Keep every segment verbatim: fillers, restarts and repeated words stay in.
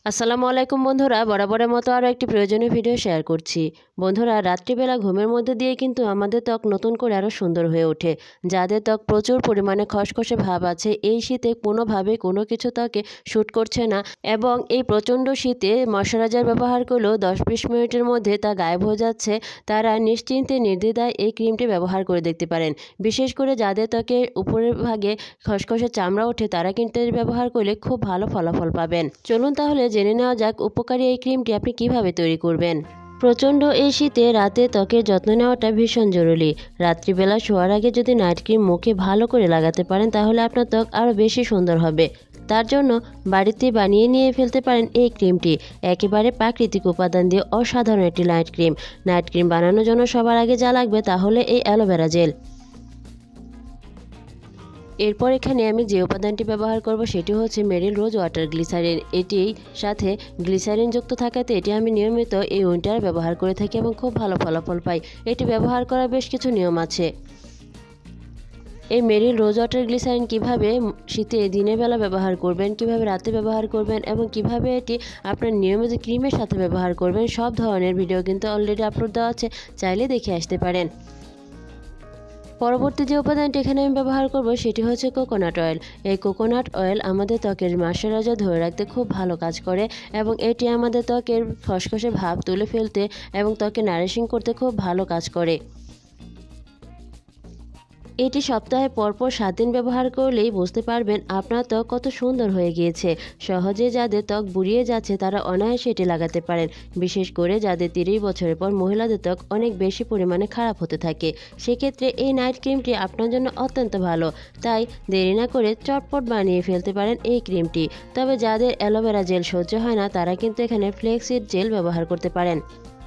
আসসালামু আলাইকুম বন্ধুরা, বরাবরের মতো আরও একটি প্রয়োজনীয় ভিডিও শেয়ার করছি। বন্ধুরা, রাত্রিবেলা ঘুমের মধ্যে দিয়ে কিন্তু আমাদের ত্বক নতুন করে আরও সুন্দর হয়ে ওঠে। যাদের ত্বক প্রচুর পরিমাণে খসখসে ভাব আছে, এই শীতে কোনোভাবেই কোনো কিছু ত্বকে শ্যুট করছে না এবং এই প্রচণ্ড শীতে ময়শ্চারাইজার ব্যবহার করলেও দশ বিশ মিনিটের মধ্যে তা গায়েব হয়ে যাচ্ছে, তারা নিশ্চিন্তে নির্দ্বিধায় এই ক্রিমটি ব্যবহার করে দেখতে পারেন। বিশেষ করে যাদের ত্বকে উপরের ভাগে খসখসে চামড়া ওঠে, তারা কিন্তু এর ব্যবহার করলে খুব ভালো ফলাফল পাবেন। চলুন তাহলে জেনে নেওয়া যাক উপকারী এই ক্রিমটি আপনি কিভাবে তৈরি করবেন। প্রচণ্ড এই শীতে রাতে ত্বকের যত্ন নেওয়াটা ভীষণ জরুরি। রাত্রিবেলা শোয়ার আগে যদি নাইট ক্রিম মুখে ভালো করে লাগাতে পারেন, তাহলে আপনার ত্বক আরও বেশি সুন্দর হবে। তার জন্য বাড়িতে বানিয়ে নিয়ে ফেলতে পারেন এই ক্রিমটি। একেবারে প্রাকৃতিক উপাদান দিয়ে অসাধারণ একটি নাইট ক্রিম। নাইট ক্রিম বানানোর জন্য সবার আগে যা লাগবে তা হলো এই অ্যালোভেরা জেল। এরপর এখানে আমি যে উপাদানটি ব্যবহার করব সেটি হচ্ছে মেরিল রোজ ওয়াটার গ্লিসারিন। এটির সাথে গ্লিসারিন যুক্ত থাকাতে এটি আমি নিয়মিত এই উইন্টার ব্যবহার করে থাকি এবং খুব ভালো ফলাফল পাই। এটি ব্যবহার করার বেশ কিছু নিয়ম আছে। এই মেরিল রোজ ওয়াটার গ্লিসারিন কীভাবে শীতে দিনের বেলা ব্যবহার করবেন, কিভাবে রাতে ব্যবহার করবেন এবং কিভাবে এটি আপনার নিয়মিত ক্রিমের সাথে ব্যবহার করবেন, সব ধরনের ভিডিও কিন্তু অলরেডি আপলোড দেওয়া আছে, চাইলে দেখে আসতে পারেন। পরবর্তী যে উপাদানটি এখানে আমি ব্যবহার করব সেটি হচ্ছে কোকোনাট অয়েল। এই কোকোনাট অয়েল আমাদের ত্বকের ময়শ্চারাইজার ধরে রাখতে খুব ভালো কাজ করে এবং এটি আমাদের ত্বকের খসখসে ভাব তুলে ফেলতে এবং ত্বকে নারিশিং করতে খুব ভালো কাজ করে। এটি সপ্তাহে পরপর সাত দিন ব্যবহার করলেই বুঝতে পারবেন আপনার ত্বক কত সুন্দর হয়ে গিয়েছে। সহজে যাদের ত্বক বুড়িয়ে যাচ্ছে তারা অনায়াসে এটি লাগাতে পারেন। বিশেষ করে যাদের তিরিশ বছরের পর মহিলাদের ত্বক অনেক বেশি পরিমাণে খারাপ হতে থাকে, সেক্ষেত্রে এই নাইট ক্রিমটি আপনার জন্য অত্যন্ত ভালো। তাই দেরি না করে চটপট বানিয়ে ফেলতে পারেন এই ক্রিমটি। তবে যাদের অ্যালোভেরা জেল সহ্য হয় না, তারা কিন্তু এখানে ফ্লেক্সিড জেল ব্যবহার করতে পারেন।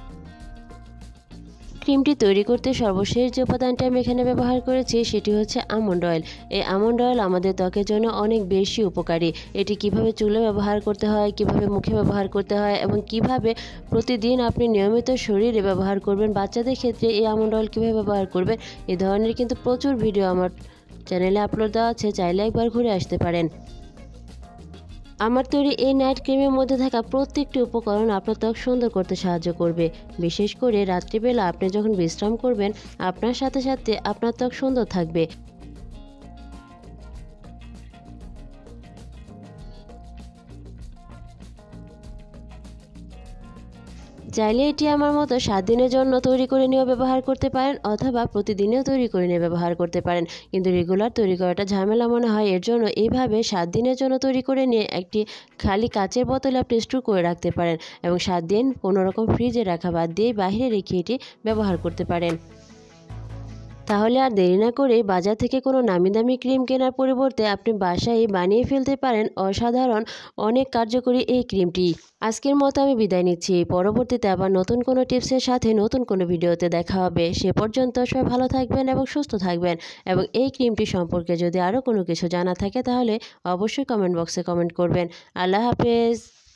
ক্রিমটি তৈরি করতে সর্বশেষ যে উপাদানটি আমি এখানে ব্যবহার করেছি সেটি হচ্ছে আমন্ড অয়েল। এই আমন্ড অয়েল আমাদের ত্বকের জন্য অনেক বেশি উপকারী। এটি কিভাবে চুলে ব্যবহার করতে হয়, কিভাবে মুখে ব্যবহার করতে হয় এবং কিভাবে প্রতিদিন আপনি নিয়মিত শরীরে ব্যবহার করবেন, বাচ্চাদের ক্ষেত্রে এই আমন্ড অয়েল কীভাবে ব্যবহার করবেন, এ ধরনের কিন্তু প্রচুর ভিডিও আমার চ্যানেলে আপলোড দেওয়া আছে, চাইলে একবার ঘুরে আসতে পারেন। আমার তৈরি এই নাইট ক্রিমের মধ্যে থাকা প্রত্যেকটি উপকরণ আপনার ত্বক সুন্দর করতে সাহায্য করবে। বিশেষ করে রাত্রিবেলা আপনি যখন বিশ্রাম করবেন, আপনার সাথে সাথে আপনার ত্বক সুন্দর থাকবে। চাইলে এটি আমার মতো সাত দিনের জন্য তৈরি করে নিয়েও ব্যবহার করতে পারেন অথবা প্রতিদিনেও তৈরি করে নিয়ে ব্যবহার করতে পারেন, কিন্তু রেগুলার তৈরি করাটা ঝামেলা মনে হয়। এর জন্য এইভাবে সাত দিনের জন্য তৈরি করে নিয়ে একটি খালি কাচের বোতলে আপনি স্টোর করে রাখতে পারেন এবং সাত দিন কোনোরকম ফ্রিজে রাখা বাদ দিয়ে বাইরে রেখে এটি ব্যবহার করতে পারেন। তাহলে আর দেরি না করে বাজার থেকে কোনো নামি দামি ক্রিম কেনার পরিবর্তে আপনি বাসায় বানিয়ে ফেলতে পারেন অসাধারণ অনেক কার্যকরী এই ক্রিমটি। আজকের মতো আমি বিদায় নিচ্ছি। পরবর্তীতে আবার নতুন কোনো টিপসের সাথে নতুন কোনো ভিডিওতে দেখা হবে। সে পর্যন্ত সবাই ভালো থাকবেন এবং সুস্থ থাকবেন এবং এই ক্রিমটি সম্পর্কে যদি আরও কোনো কিছু জানা থাকে তাহলে অবশ্যই কমেন্ট বক্সে কমেন্ট করবেন। আল্লাহ হাফেজ।